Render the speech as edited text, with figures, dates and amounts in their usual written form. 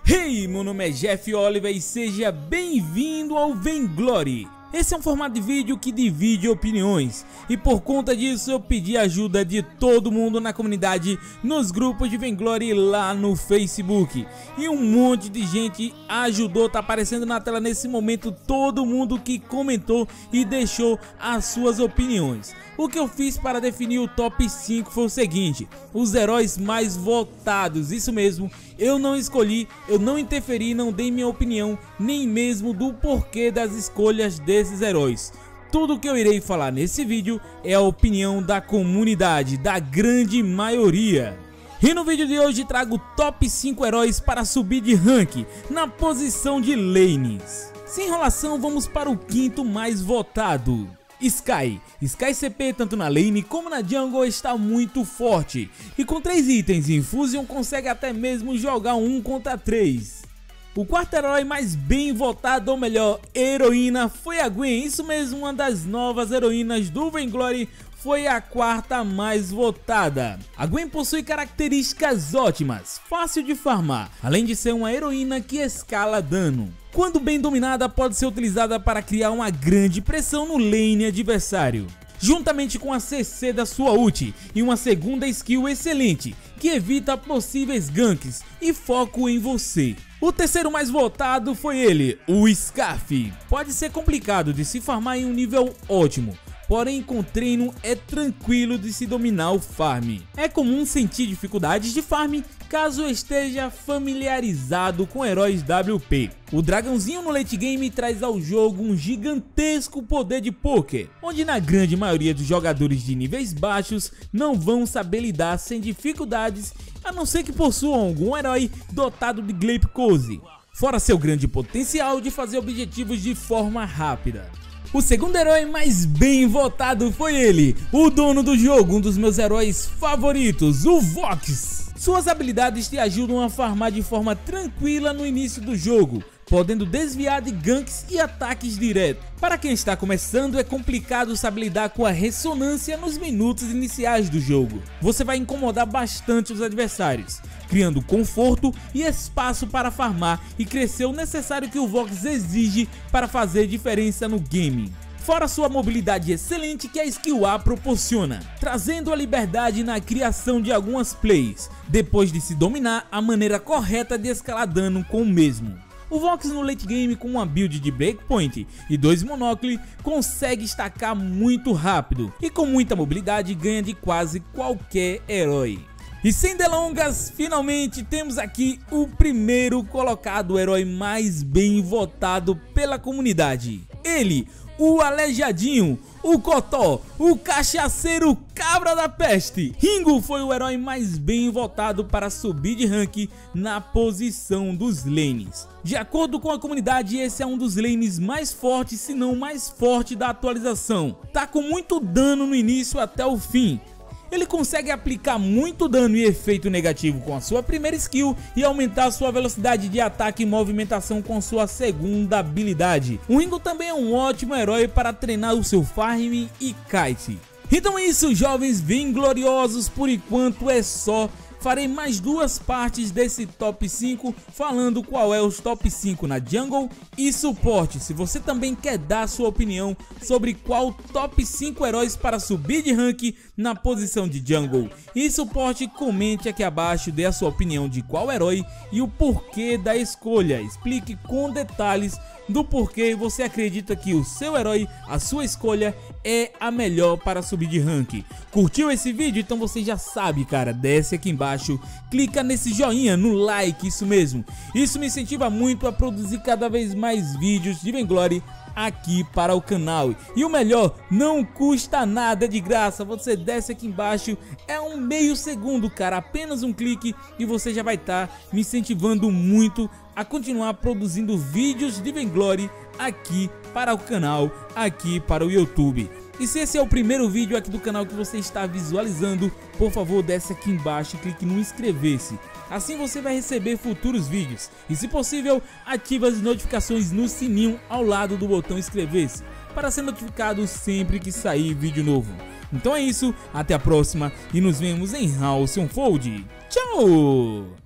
Hey, meu nome é Jeff Oliver e seja bem-vindo ao Vainglory. Esse é um formato de vídeo que divide opiniões e por conta disso eu pedi a ajuda de todo mundo na comunidade, nos grupos de Vainglory lá no Facebook. E um monte de gente ajudou, tá aparecendo na tela nesse momento todo mundo que comentou e deixou as suas opiniões. O que eu fiz para definir o top 5 foi o seguinte: os heróis mais votados, isso mesmo, eu não escolhi, eu não interferi, não dei minha opinião, nem mesmo do porquê das escolhas desses heróis. Tudo que eu irei falar nesse vídeo é a opinião da comunidade, da grande maioria. E no vídeo de hoje trago o top 5 heróis para subir de rank na posição de lanes. Sem enrolação, vamos para o quinto mais votado. Sky CP tanto na lane como na jungle está muito forte e com 3 itens Infusion consegue até mesmo jogar 1 contra 3. O quarto herói mais bem votado, ou melhor, heroína, foi a Gwen, isso mesmo, uma das novas heroínas do Vainglory. Foi a quarta mais votada. A Gwen possui características ótimas, fácil de farmar, além de ser uma heroína que escala dano. Quando bem dominada, pode ser utilizada para criar uma grande pressão no lane adversário, juntamente com a CC da sua ult e uma segunda skill excelente, que evita possíveis ganks e foco em você. O terceiro mais votado foi ele, o Scarf. Pode ser complicado de se farmar em um nível ótimo, porém com treino é tranquilo de se dominar o farm. É comum sentir dificuldades de farm caso esteja familiarizado com heróis WP. O dragãozinho no late game traz ao jogo um gigantesco poder de poker, onde na grande maioria dos jogadores de níveis baixos não vão saber lidar sem dificuldades, a não ser que possuam algum herói dotado de Glypcose, fora seu grande potencial de fazer objetivos de forma rápida. O segundo herói mais bem votado foi ele, o dono do jogo, um dos meus heróis favoritos, o Vox. Suas habilidades te ajudam a farmar de forma tranquila no início do jogo, podendo desviar de ganks e ataques direto. Para quem está começando, é complicado saber lidar com a ressonância nos minutos iniciais do jogo. Você vai incomodar bastante os adversários, criando conforto e espaço para farmar e crescer o necessário que o Vox exige para fazer diferença no game. Fora sua mobilidade excelente que a skill A proporciona, trazendo a liberdade na criação de algumas plays, depois de se dominar a maneira correta de escalar dano com o mesmo. O Vox no late game com uma build de Breakpoint e 2 Monocle consegue estacar muito rápido e com muita mobilidade ganha de quase qualquer herói. E sem delongas, finalmente temos aqui o primeiro colocado, o herói mais bem votado pela comunidade. Ele, o Aleijadinho, o Cotó, o cachaceiro cabra da peste. Ringo foi o herói mais bem votado para subir de rank na posição dos lanes. De acordo com a comunidade, esse é um dos lanes mais fortes, se não mais forte da atualização. Tá com muito dano no início até o fim. Ele consegue aplicar muito dano e efeito negativo com a sua primeira skill e aumentar sua velocidade de ataque e movimentação com sua segunda habilidade. O Ringo também é um ótimo herói para treinar o seu farm e kite. Então é isso, jovens vaingloriosos, por enquanto é só. Farei mais 2 partes desse top 5 falando qual é os top 5 na jungle e suporte. Se você também quer dar sua opinião sobre qual top 5 heróis para subir de rank na posição de jungle e suporte, comente aqui abaixo, dê a sua opinião de qual herói e o porquê da escolha. Explique com detalhes do porquê você acredita que o seu herói, a sua escolha, é a melhor para subir de rank. Curtiu esse vídeo? Então você já sabe, cara, desce aqui embaixo, clica nesse joinha, no like, isso mesmo. Isso me incentiva muito a produzir cada vez mais vídeos de Vainglory aqui para o canal. E o melhor, não custa nada, é de graça. Você desce aqui embaixo, é um meio segundo, cara, apenas um clique e você já vai estar me incentivando muito a continuar produzindo vídeos de Vainglory aqui para o canal, aqui para o YouTube. E se esse é o primeiro vídeo aqui do canal que você está visualizando, por favor desce aqui embaixo e clique no inscrever-se. Assim você vai receber futuros vídeos. E se possível, ative as notificações no sininho ao lado do botão inscrever-se, para ser notificado sempre que sair vídeo novo. Então é isso, até a próxima e nos vemos em House on Fold. Tchau!